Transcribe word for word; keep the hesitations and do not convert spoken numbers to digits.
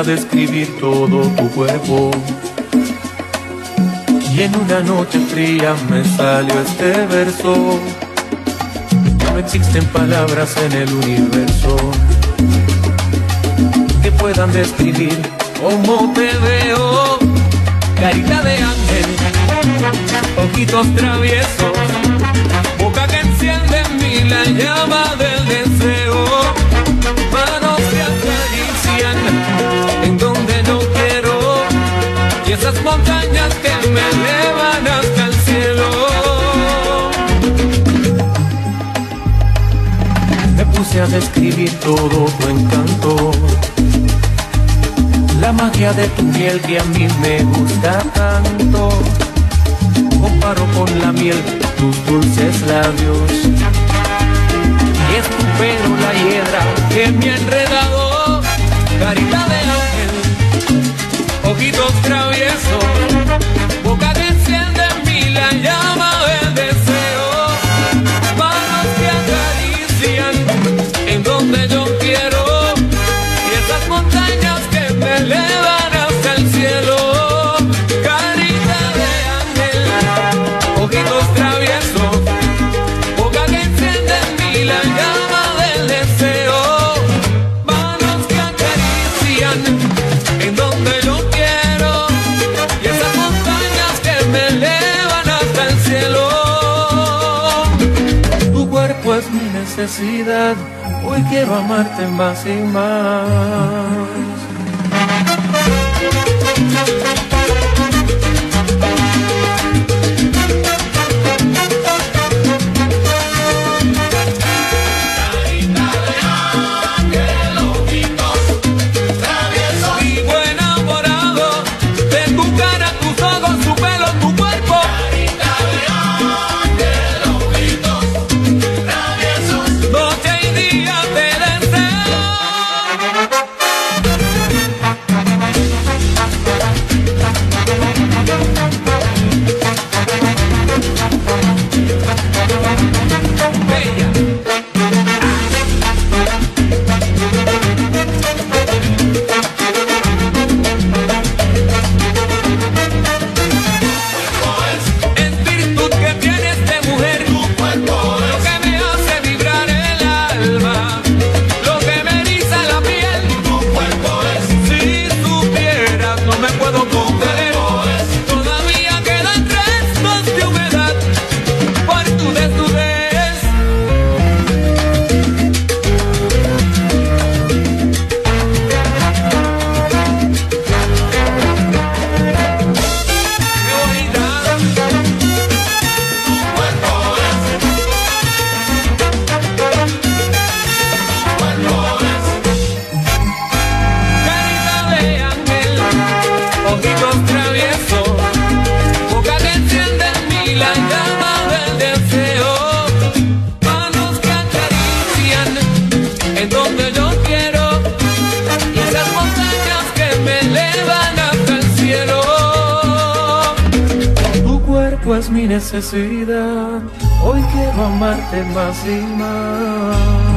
a describir todo tu cuerpo, y en una noche fría me salió este verso. No existen palabras en el universo que puedan describir cómo te veo. Carita de ángel, ojitos traviesos, boca que enciende en mí la llama del deseo, manos que acarician en donde no quiero, y esas montañas que me elevan hasta el cielo. Me puse a describir todo tu encanto, la magia de tu piel que a mí me gusta tanto. Comparo con la miel tus dulces labios, y es tu pelo la hiedra que me ha enredado. Carita de ángel, ojitos traviesos, boca que enciende en mí la llama del deseo, manos que acarician en donde yo quiero, y esas montañas que me elevan hasta el cielo. Carita de ángel, ojitos traviesos, boca que enciende en mí la llama del deseo, manos que acarician en donde yo quiero, y esas montañas que me elevan hasta el cielo. Tu cuerpo es mi necesidad, hoy quiero amarte más y más. Es mi necesidad, hoy quiero amarte más y más.